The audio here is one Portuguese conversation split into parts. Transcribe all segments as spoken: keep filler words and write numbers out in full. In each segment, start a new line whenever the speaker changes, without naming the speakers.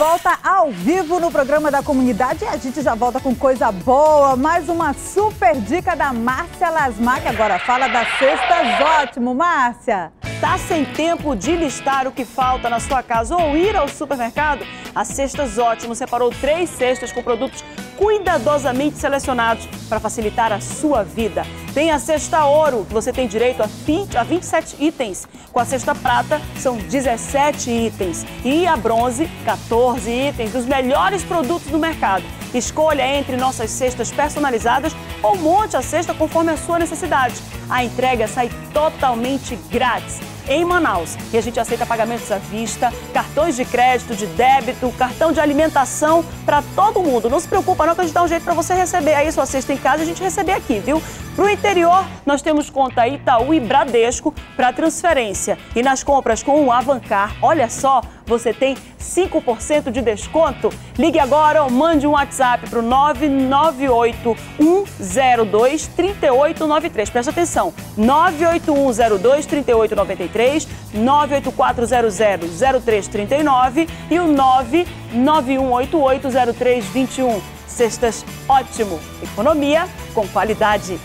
volta ao vivo no programa da comunidade e a gente já volta com coisa boa. Mais uma super dica da Márcia Lasmar, que agora fala das cestas ótimo. Márcia!
Tá sem tempo de listar o que falta na sua casa ou ir ao supermercado? A Cestas Ótimo separou três cestas com produtos cuidadosamente selecionados para facilitar a sua vida. Tem a cesta ouro, que você tem direito a vinte, a vinte e sete itens. Com a cesta prata, são dezessete itens. E a bronze, quatorze itens dos melhores produtos do mercado. Escolha entre nossas cestas personalizadas ou monte a cesta conforme a sua necessidade. A entrega sai totalmente grátis em Manaus. E a gente aceita pagamentos à vista, cartões de crédito, de débito, cartão de alimentação para todo mundo. Não se preocupa não que a gente dá um jeito para você receber aí sua cesta em casa e a gente receber aqui, viu? Para o interior, nós temos conta Itaú e Bradesco para transferência. E nas compras com o Avancar, olha só, você tem cinco por cento de desconto. Ligue agora ou mande um WhatsApp para o nove nove oito um zero dois, três oito nove três. Presta atenção, nove oito um zero dois, três oito nove três, nove oito quatro zero zero, zero três três nove e o nove nove um oito oito zero três dois um. Cestas Ótimo, economia com qualidade.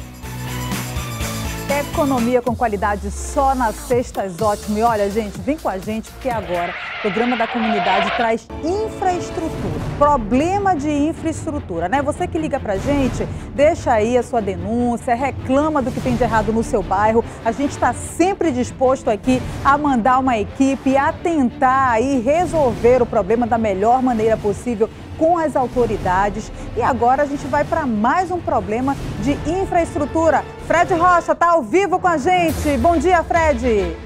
Economia com qualidade só nas Cestas Ótimo. E olha, gente, vem com a gente porque agora o programa da comunidade traz infraestrutura. Problema de infraestrutura, né? Você que liga pra gente, deixa aí a sua denúncia, reclama do que tem de errado no seu bairro. A gente está sempre disposto aqui a mandar uma equipe, a tentar aí resolver o problema da melhor maneira possível com as autoridades. E agora a gente vai para mais um problema de infraestrutura. Fred Rocha está ao vivo com a gente. Bom dia, Fred.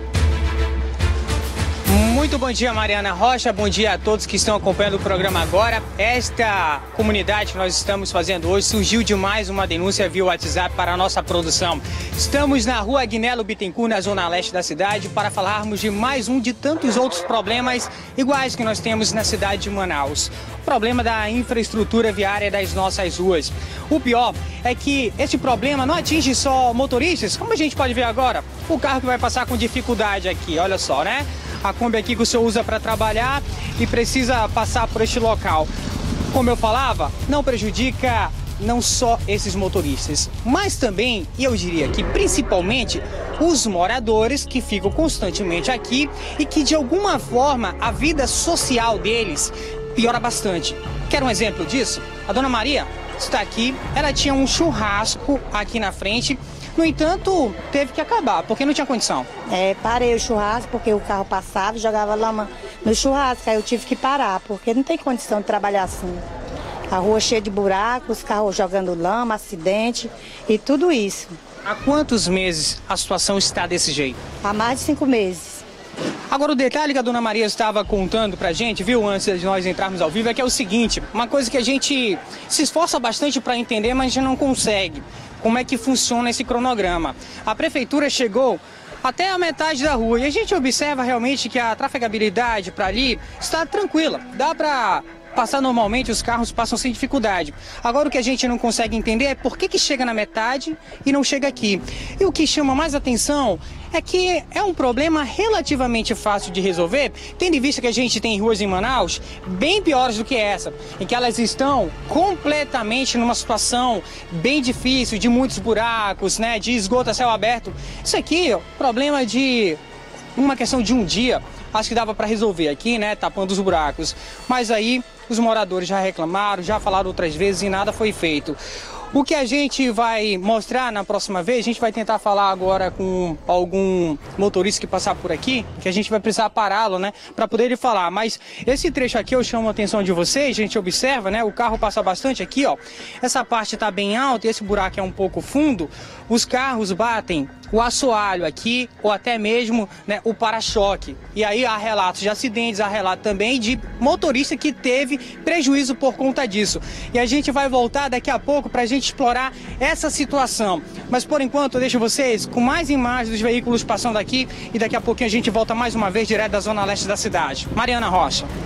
Muito bom dia, Mariana Rocha. Bom dia a todos que estão acompanhando o programa agora. Esta comunidade que nós estamos fazendo hoje surgiu de mais uma denúncia via WhatsApp para a nossa produção. Estamos na rua Agnello Bittencourt, na zona leste da cidade, para falarmos de mais um de tantos outros problemas iguais que nós temos na cidade de Manaus. O problema da infraestrutura viária das nossas ruas. O pior é que esse problema não atinge só motoristas, como a gente pode ver agora. O carro que vai passar com dificuldade aqui, olha só, né? A Kombi aqui que o senhor usa para trabalhar e precisa passar por este local. Como eu falava, não prejudica não só esses motoristas, mas também, e eu diria que principalmente, os moradores que ficam constantemente aqui e que de alguma forma a vida social deles piora bastante. Quer um exemplo disso? A dona Maria está aqui, ela tinha um churrasco aqui na frente. No entanto, teve que acabar, porque não tinha condição.
É, parei o churrasco, porque o carro passava e jogava lama no churrasco, aí eu tive que parar, porque não tem condição de trabalhar assim. A rua cheia de buracos, carro jogando lama, acidente e tudo isso.
Há quantos meses a situação está desse jeito?
Há mais de cinco meses.
Agora, o detalhe que a dona Maria estava contando pra gente, viu, antes de nós entrarmos ao vivo, é que é o seguinte, uma coisa que a gente se esforça bastante para entender, mas a gente não consegue. Como é que funciona esse cronograma? A prefeitura chegou até a metade da rua e a gente observa realmente que a trafegabilidade para ali está tranquila. Dá para passar normalmente, os carros passam sem dificuldade. Agora o que a gente não consegue entender é por que que chega na metade e não chega aqui. E o que chama mais atenção é que é um problema relativamente fácil de resolver, tendo em vista que a gente tem ruas em Manaus bem piores do que essa, em que elas estão completamente numa situação bem difícil, de muitos buracos, né, de esgoto a céu aberto. Isso aqui, ó, problema de uma questão de um dia, acho que dava para resolver aqui, né, tapando os buracos. Mas aí os moradores já reclamaram, já falaram outras vezes e nada foi feito. O que a gente vai mostrar na próxima vez, a gente vai tentar falar agora com algum motorista que passar por aqui, que a gente vai precisar pará-lo, né, para poder ele falar. Mas esse trecho aqui eu chamo a atenção de vocês, a gente observa, né, o carro passa bastante aqui, ó. Essa parte está bem alta e esse buraco é um pouco fundo. Os carros batem o assoalho aqui ou até mesmo, né, o para-choque. E aí há relatos de acidentes, há relatos também de motorista que teve prejuízo por conta disso. E a gente vai voltar daqui a pouco para a gente explorar essa situação. Mas por enquanto eu deixo vocês com mais imagens dos veículos passando aqui e daqui a pouquinho a gente volta mais uma vez direto da zona leste da cidade. Mariana Rocha.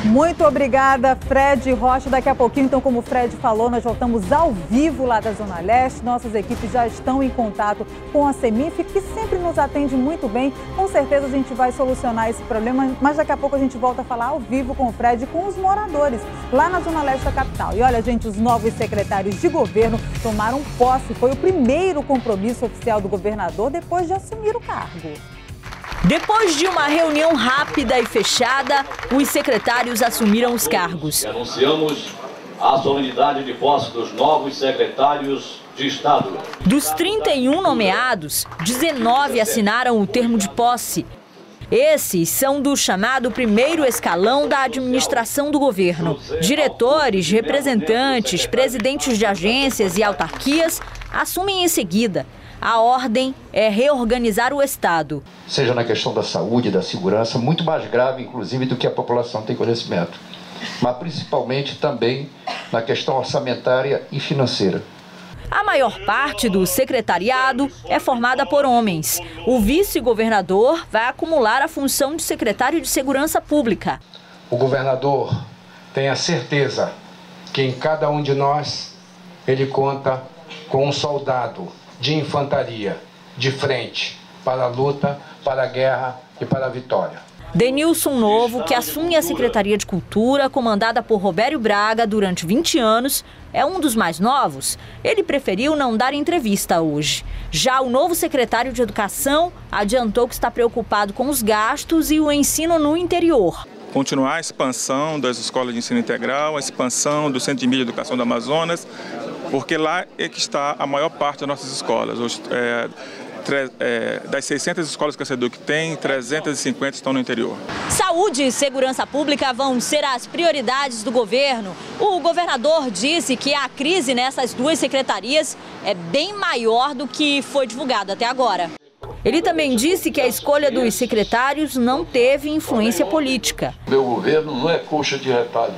Muito obrigada, Fred Rocha. Daqui a pouquinho, então, como o Fred falou, nós voltamos ao vivo lá da Zona Leste. Nossas equipes já estão em contato com a CEMIF, que sempre nos atende muito bem. Com certeza a gente vai solucionar esse problema, mas daqui a pouco a gente volta a falar ao vivo com o Fred e com os moradores lá na Zona Leste da capital. E olha, gente, os novos secretários de governo tomaram posse. Foi o primeiro compromisso oficial do governador depois de assumir o cargo.
Depois de uma reunião rápida e fechada, os secretários assumiram os cargos.
Anunciamos a solenidade de posse dos novos secretários de Estado.
Dos trinta e um nomeados, dezenove assinaram o termo de posse. Esses são do chamado primeiro escalão da administração do governo. Diretores, representantes, presidentes de agências e autarquias assumem em seguida. A ordem é reorganizar o Estado.
Seja na questão da saúde, da segurança, muito mais grave, inclusive, do que a população tem conhecimento. Mas principalmente também na questão orçamentária e financeira.
A maior parte do secretariado é formada por homens. O vice-governador vai acumular a função de secretário de Segurança Pública.
O governador tem a certeza que em cada um de nós ele conta com um soldado de infantaria, de frente, para a luta, para a guerra e para a vitória.
Denilson Novo, que assume a Secretaria de Cultura, comandada por Robério Braga durante vinte anos, é um dos mais novos. Ele preferiu não dar entrevista hoje. Já o novo secretário de Educação adiantou que está preocupado com os gastos e o ensino no interior.
Continuar a expansão das escolas de ensino integral, a expansão do Centro de Mídia e Educação do Amazonas, porque lá é que está a maior parte das nossas escolas. Os, é, tre, é, das seiscentas escolas que a SEDUC tem, trezentas e cinquenta estão no interior.
Saúde e segurança pública vão ser as prioridades do governo. O governador disse que a crise nessas duas secretarias é bem maior do que foi divulgado até agora. Ele também disse que a escolha dos secretários não teve influência política.
Meu governo não é coxa de retalhos.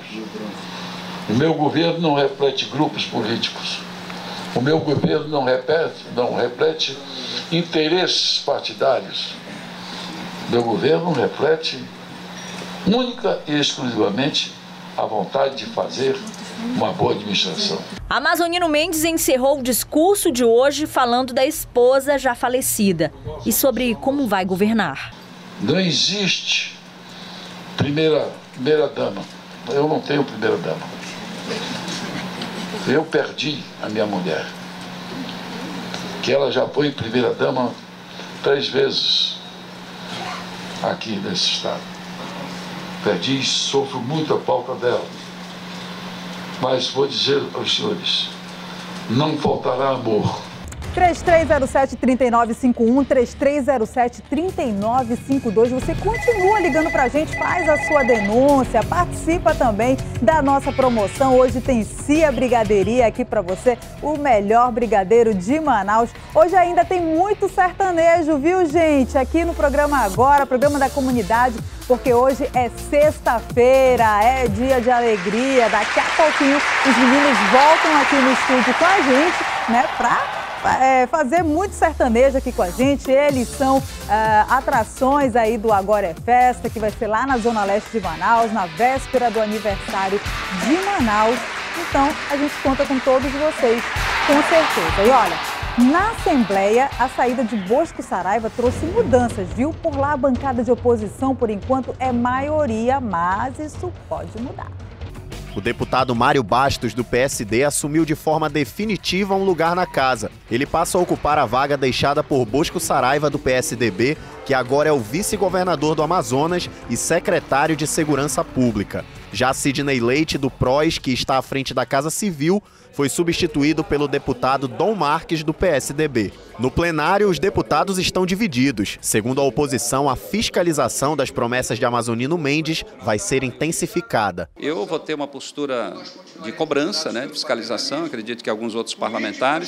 O meu governo não reflete grupos políticos. O meu governo não repete, não reflete interesses partidários. O meu governo reflete única e exclusivamente a vontade de fazer uma boa administração.
Amazonino Mendes encerrou o discurso de hoje falando da esposa já falecida e sobre como vai governar.
Não existe primeira, primeira dama. Eu não tenho primeira dama. Eu perdi a minha mulher, que ela já foi primeira dama três vezes aqui nesse estado. Perdi e sofro muito a falta dela. Mas vou dizer aos senhores, não faltará amor.
três três zero sete, três nove cinco um, três três zero sete, três nove cinco dois. Você continua ligando pra gente, faz a sua denúncia, participa também da nossa promoção. Hoje tem Cia Brigadeiria aqui pra você, o melhor brigadeiro de Manaus. Hoje ainda tem muito sertanejo, viu, gente? Aqui no programa Agora, programa da comunidade, porque hoje é sexta-feira, é dia de alegria. Daqui a pouquinho os meninos voltam aqui no estúdio com a gente, né, pra É, fazer muito sertanejo aqui com a gente. Eles são uh, atrações aí do Agora é Festa, que vai ser lá na Zona Leste de Manaus, na véspera do aniversário de Manaus. Então, a gente conta com todos vocês, com certeza. E olha, na Assembleia, a saída de Bosco Saraiva trouxe mudanças, viu? Por lá, a bancada de oposição, por enquanto, é maioria, mas isso pode mudar.
O deputado Mário Bastos, do P S D, assumiu de forma definitiva um lugar na casa. Ele passa a ocupar a vaga deixada por Bosco Saraiva, do P S D B, que agora é o vice-governador do Amazonas e secretário de Segurança Pública. Já Sidney Leite, do P R O S, que está à frente da Casa Civil, foi substituído pelo deputado Dom Marques, do P S D B. No plenário, os deputados estão divididos. Segundo a oposição, a fiscalização das promessas de Amazonino Mendes vai ser intensificada.
Eu vou ter uma postura de cobrança, né, de fiscalização, acredito que alguns outros parlamentares,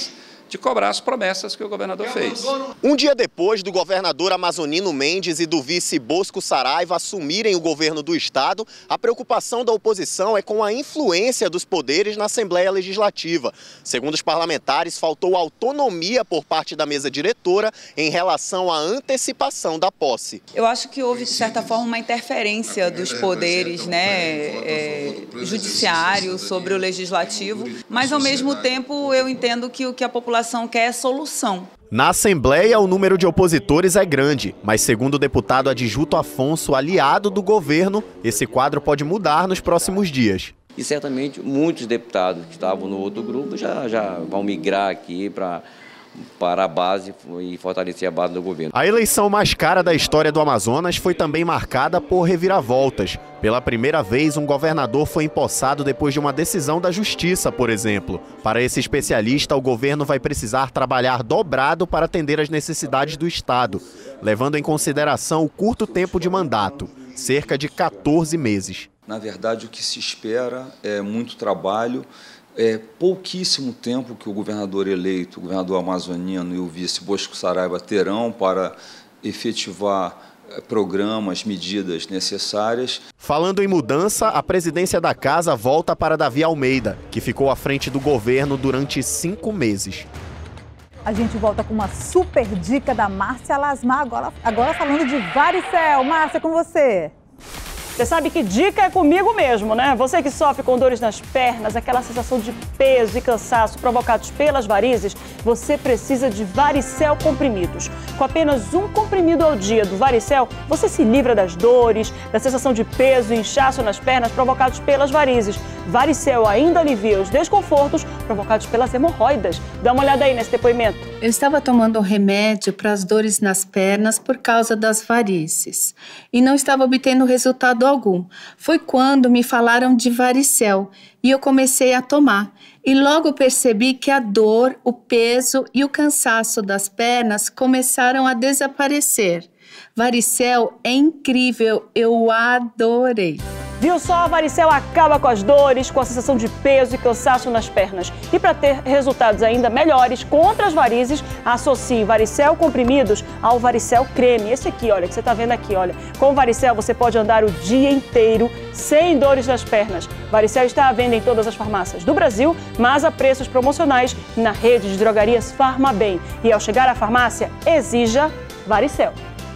de cobrar as promessas que o governador fez.
Um dia depois do governador Amazonino Mendes e do vice Bosco Saraiva assumirem o governo do estado, a preocupação da oposição é com a influência dos poderes na Assembleia Legislativa. Segundo os parlamentares, faltou autonomia por parte da mesa diretora em relação à antecipação da posse.
Eu acho que houve, de certa forma, uma interferência dos poderes, né, é, judiciário sobre o legislativo, mas, ao mesmo tempo, eu entendo que o que a população A população quer solução.
Na Assembleia, o número de opositores é grande, mas segundo o deputado Adjuto Afonso, aliado do governo, esse quadro pode mudar nos próximos dias.
E certamente muitos deputados que estavam no outro grupo já, já vão migrar aqui para para a base e fortalecer a base do governo.
A eleição mais cara da história do Amazonas foi também marcada por reviravoltas. Pela primeira vez, um governador foi empossado depois de uma decisão da Justiça, por exemplo. Para esse especialista, o governo vai precisar trabalhar dobrado para atender às necessidades do estado, levando em consideração o curto tempo de mandato, cerca de quatorze meses.
Na verdade, o que se espera é muito trabalho. É pouquíssimo tempo que o governador eleito, o governador amazoniano e o vice Bosco Saraiva terão para efetivar programas, medidas necessárias.
Falando em mudança, a presidência da casa volta para Davi Almeida, que ficou à frente do governo durante cinco meses.
A gente volta com uma super dica da Márcia Lasmar, agora, agora falando de varicel. Márcia, com você.
Você sabe que dica é comigo mesmo, né? Você que sofre com dores nas pernas, aquela sensação de peso e cansaço provocados pelas varizes, você precisa de varicel comprimidos. Com apenas um comprimido ao dia do varicel, você se livra das dores, da sensação de peso e inchaço nas pernas provocados pelas varizes. Varicel ainda alivia os desconfortos provocados pelas hemorroidas. Dá uma olhada aí nesse depoimento.
Eu estava tomando um remédio para as dores nas pernas por causa das varizes e não estava obtendo resultado algum. Foi quando me falaram de varicel e eu comecei a tomar. E logo percebi que a dor, o peso e o cansaço das pernas começaram a desaparecer. Varicel é incrível, eu adorei.
Viu só? A varicel acaba com as dores, com a sensação de peso e cansaço nas pernas. E para ter resultados ainda melhores contra as varizes, associe varicel comprimidos ao varicel creme. Esse aqui, olha, que você está vendo aqui, olha. Com o varicel você pode andar o dia inteiro sem dores nas pernas. Varicel está à venda em todas as farmácias do Brasil, mas a preços promocionais na rede de drogarias Farmabem. E ao chegar à farmácia, exija varicel.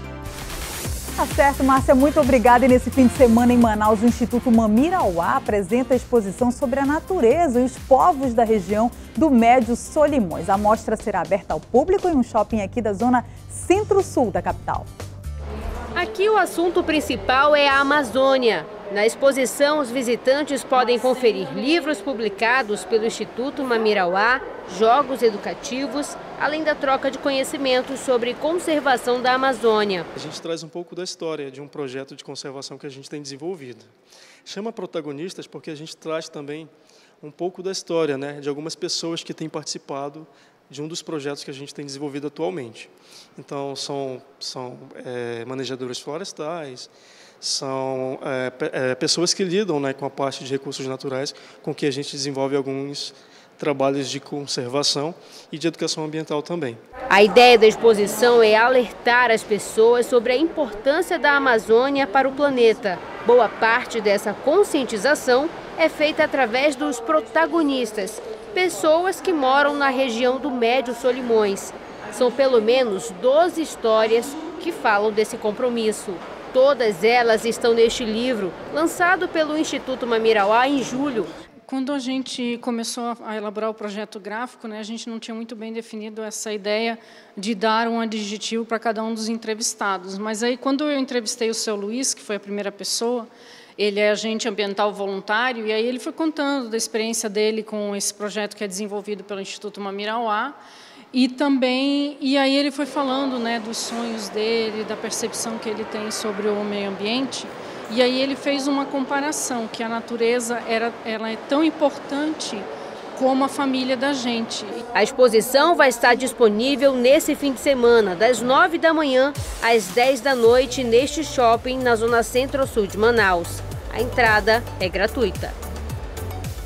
Tá certo, Márcia, muito obrigada. E nesse fim de semana em Manaus, o Instituto Mamirauá apresenta a exposição sobre a natureza e os povos da região do Médio Solimões. A mostra será aberta ao público em um shopping aqui da zona centro-sul da capital.
Aqui o assunto principal é a Amazônia. Na exposição, os visitantes podem conferir livros publicados pelo Instituto Mamirauá, jogos educativos, além da troca de conhecimentos sobre conservação da Amazônia.
A gente traz um pouco da história de um projeto de conservação que a gente tem desenvolvido. Chama protagonistas porque a gente traz também um pouco da história, né, de algumas pessoas que têm participado de um dos projetos que a gente tem desenvolvido atualmente. Então, são, são é, manejadores florestais, são é, é, pessoas que lidam, né, com a parte de recursos naturais, com que a gente desenvolve alguns trabalhos de conservação e de educação ambiental também.
A ideia da exposição é alertar as pessoas sobre a importância da Amazônia para o planeta. Boa parte dessa conscientização é feita através dos protagonistas, pessoas que moram na região do Médio Solimões. São pelo menos doze histórias que falam desse compromisso. Todas elas estão neste livro, lançado pelo Instituto Mamirauá em julho.
Quando a gente começou a elaborar o projeto gráfico, né, a gente não tinha muito bem definido essa ideia de dar um adjetivo para cada um dos entrevistados. Mas aí, quando eu entrevistei o seu Luiz, que foi a primeira pessoa, ele é agente ambiental voluntário, e aí ele foi contando da experiência dele com esse projeto que é desenvolvido pelo Instituto Mamirauá, e também, e aí ele foi falando, né, dos sonhos dele, da percepção que ele tem sobre o meio ambiente, e aí ele fez uma comparação, que a natureza era, ela é tão importante como a família da gente.
A exposição vai estar disponível nesse fim de semana, das nove da manhã às dez da noite, neste shopping na zona centro-sul de Manaus. A entrada é gratuita.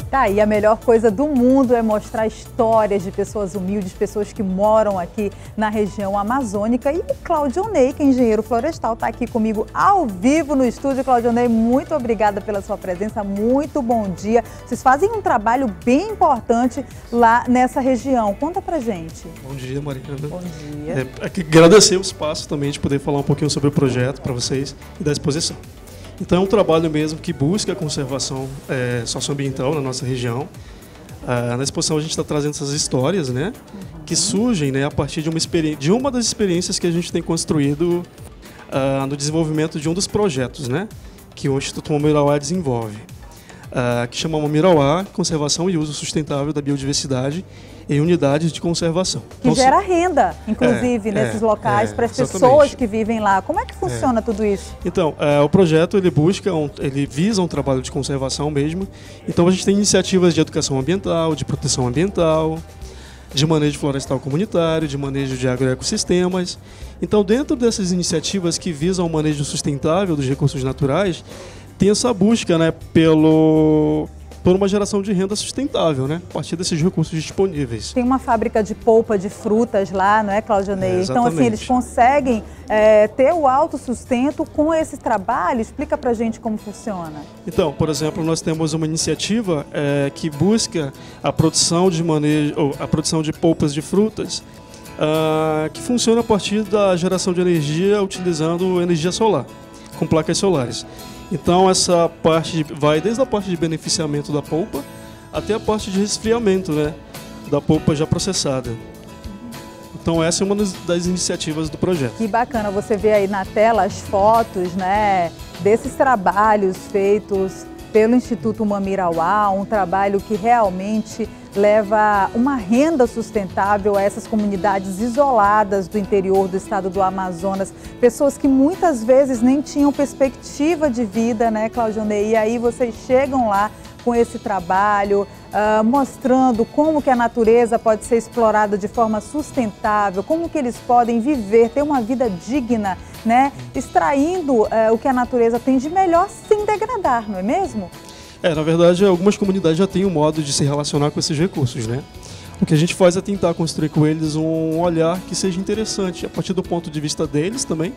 Tá aí, a melhor coisa do mundo é mostrar histórias de pessoas humildes, pessoas que moram aqui na região amazônica. E o Claudionei, que é engenheiro florestal, está aqui comigo ao vivo no estúdio. Claudionei, muito obrigada pela sua presença, muito bom dia. Vocês fazem um trabalho bem importante lá nessa região. Conta pra gente.
Bom dia, Mariana.
Bom dia.
É, agradecer o espaço também de poder falar um pouquinho sobre o projeto para vocês e da exposição. Então é um trabalho mesmo que busca a conservação é, socioambiental na nossa região. Ah, na exposição a gente está trazendo essas histórias, né, uhum. que surgem, né, a partir de uma, de uma das experiências que a gente tem construído ah, no desenvolvimento de um dos projetos, né, que o Instituto Momirauá desenvolve, ah, que chama Momirauá Conservação e Uso Sustentável da Biodiversidade em Unidades de Conservação.
Que
então,
gera renda, inclusive,
é,
nesses
é,
locais,
é,
para as
exatamente.
pessoas que vivem lá. Como é que funciona é. tudo isso?
Então, é, o projeto ele busca, um, ele visa um trabalho de conservação mesmo. Então a gente tem iniciativas de educação ambiental, de proteção ambiental, de manejo florestal comunitário, de manejo de agroecossistemas. Então, dentro dessas iniciativas que visam o manejo sustentável dos recursos naturais, tem essa busca, né, pelo... por uma geração de renda sustentável, né? A partir desses recursos disponíveis.
Tem uma fábrica de polpa de frutas lá, não é, Claudionei?
É,
então, assim, eles conseguem é, ter o autossustento com esse trabalho? Explica pra gente como funciona.
Então, por exemplo, nós temos uma iniciativa é, que busca a produção de manejo, ou a produção de polpas de frutas, uh, que funciona a partir da geração de energia utilizando energia solar, com placas solares. Então essa parte vai desde a parte de beneficiamento da polpa até a parte de resfriamento, né, da polpa já processada. Então essa é uma das iniciativas do projeto.
Que bacana, você vê aí na tela as fotos, né, desses trabalhos feitos pelo Instituto Momirauá, um trabalho que realmente leva uma renda sustentável a essas comunidades isoladas do interior do estado do Amazonas, pessoas que muitas vezes nem tinham perspectiva de vida, né, Claudionei? E aí vocês chegam lá com esse trabalho, uh, mostrando como que a natureza pode ser explorada de forma sustentável, como que eles podem viver, ter uma vida digna, né, extraindo uh, o que a natureza tem de melhor sem degradar, não é mesmo?
É, na verdade, algumas comunidades já têm um modo de se relacionar com esses recursos, né? O que a gente faz é tentar construir com eles um olhar que seja interessante, a partir do ponto de vista deles também,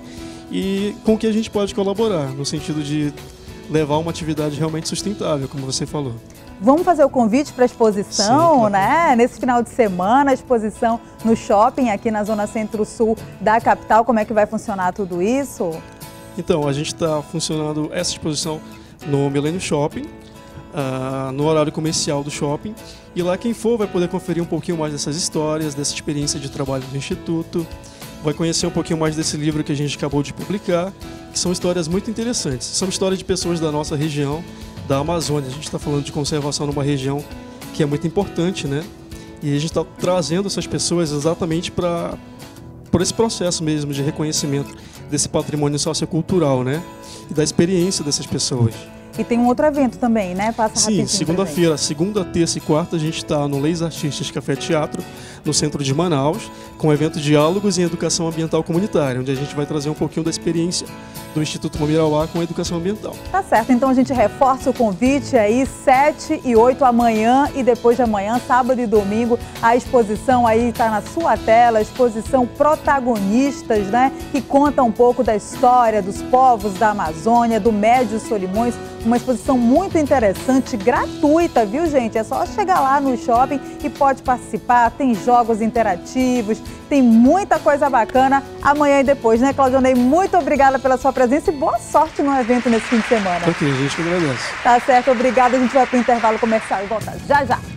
e com que a gente pode colaborar, no sentido de levar uma atividade realmente sustentável, como você falou.
Vamos fazer o convite para a exposição, Sim, né? Nesse final de semana, a exposição no shopping, aqui na zona centro-sul da capital. Como é que vai funcionar tudo isso?
Então, a gente está funcionando essa exposição no Milênio Shopping, Uh, no horário comercial do shopping, e lá quem for vai poder conferir um pouquinho mais dessas histórias, dessa experiência de trabalho do Instituto, vai conhecer um pouquinho mais desse livro que a gente acabou de publicar, que são histórias muito interessantes. São histórias de pessoas da nossa região, da Amazônia. A gente está falando de conservação numa região que é muito importante, né? E a gente está trazendo essas pessoas exatamente para por esse processo mesmo de reconhecimento desse patrimônio sociocultural, né? E da experiência dessas pessoas.
E tem um outro evento também, né? Passa rapidinho.
Sim, segunda-feira, segunda, terça e quarta, a gente está no Leis Artistas Café Teatro, no centro de Manaus, com o evento Diálogos em Educação Ambiental Comunitária, onde a gente vai trazer um pouquinho da experiência do Instituto Momirauá com a educação ambiental.
Tá certo, então a gente reforça o convite aí, sete e oito amanhã e depois de amanhã, sábado e domingo, a exposição aí está na sua tela, a exposição Protagonistas, né? Que conta um pouco da história dos povos da Amazônia, do Médio Solimões, uma exposição muito interessante, gratuita, viu, gente? É só chegar lá no shopping e pode participar, tem jogos interativos, tem muita coisa bacana amanhã e depois, né, Claudionei? Muito obrigada pela sua presença e boa sorte no evento nesse fim de semana.
Ok, a gente que agradece.
Tá certo, obrigada. A gente vai para o intervalo comercial e voltar já já.